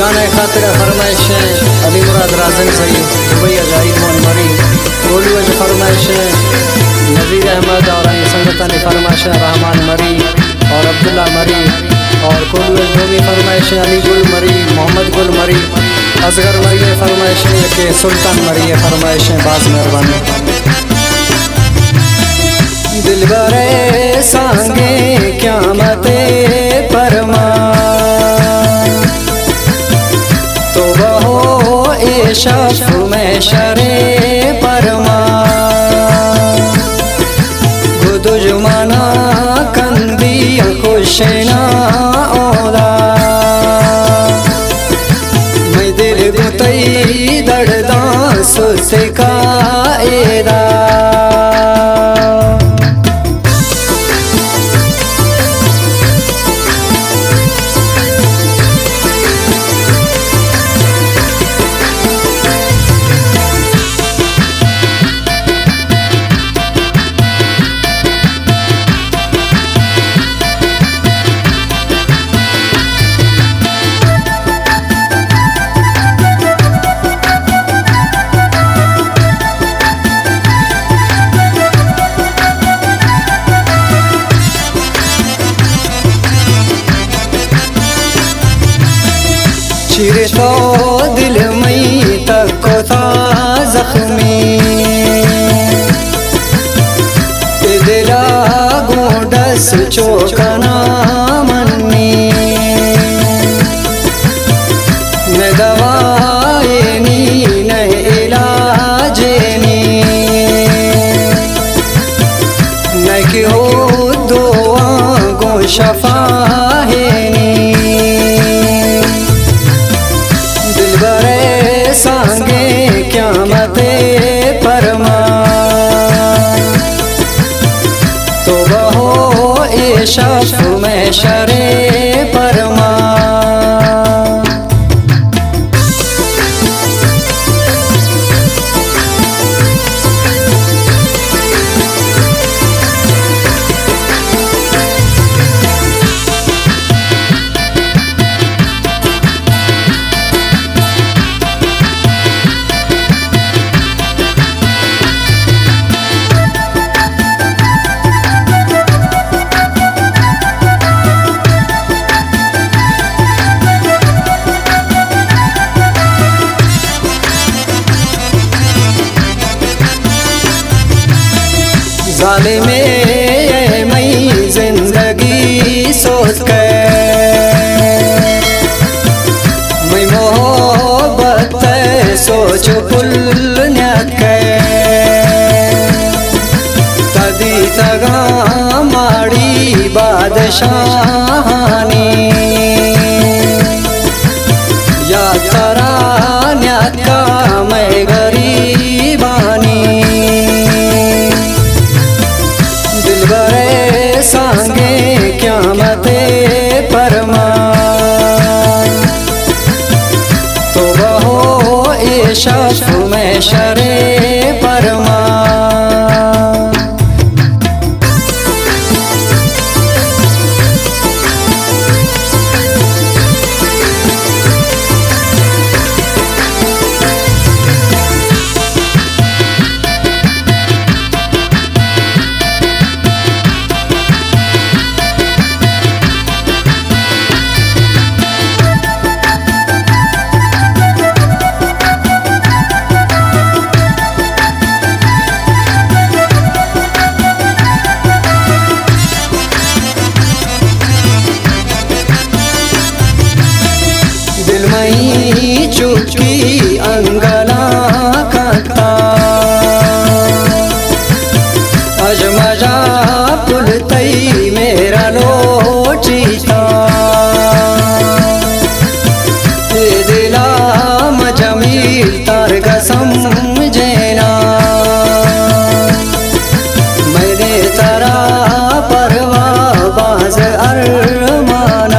जाने खातिर फरमाइशें अली मुराद राजन सही दुबई अजाइब मोन मरी गोलू अज फरमाइशें नज़ीर अहमद और संगता ने फरमाइशें रहमान मरी और अब्दुल्ला मरी और कोलू अज फरमाइशें अली गुल मरी मोहम्मद गुल मरी असगर मरी फरमाइशें के सुल्तान मरी फरमाइशें बाज मेहरबानी दिल बरे सांगे क्या मते परमा तो बहो शफ में शरे परमा गुदु जुमाना कंदी खुशना ओला मैं दिल गुतई दर्दा सुसिका एदा चिरे तो दिल मई तक को था जख्मी दिला गोडस चौकना मन्नी न दवाए नी न इलाजे नी न कि हो दुआ गो शफा है नी सांगे क्या मते परमा तो बहो शफ में शरे परमा जाले में मई जिंदगी सोच कर मैं मोहब्बत सोच पुल तदी तगा माड़ी बादशाहानी या तरा न्याका मैं गरीबानी सांगे क्या मते परमा तो बहो शफ में शरे परमा चुकी अंगना कता अजमजा पुलतई मेरा लोचीता दिला मजमील तार कसम जेना मैंने तरा परवा बाज अरमाना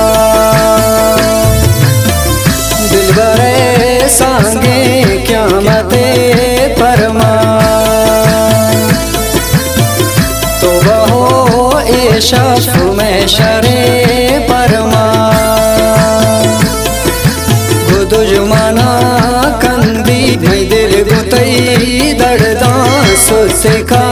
सांगे क्या मते परमा तो बहो शफ में शरे परमा देखा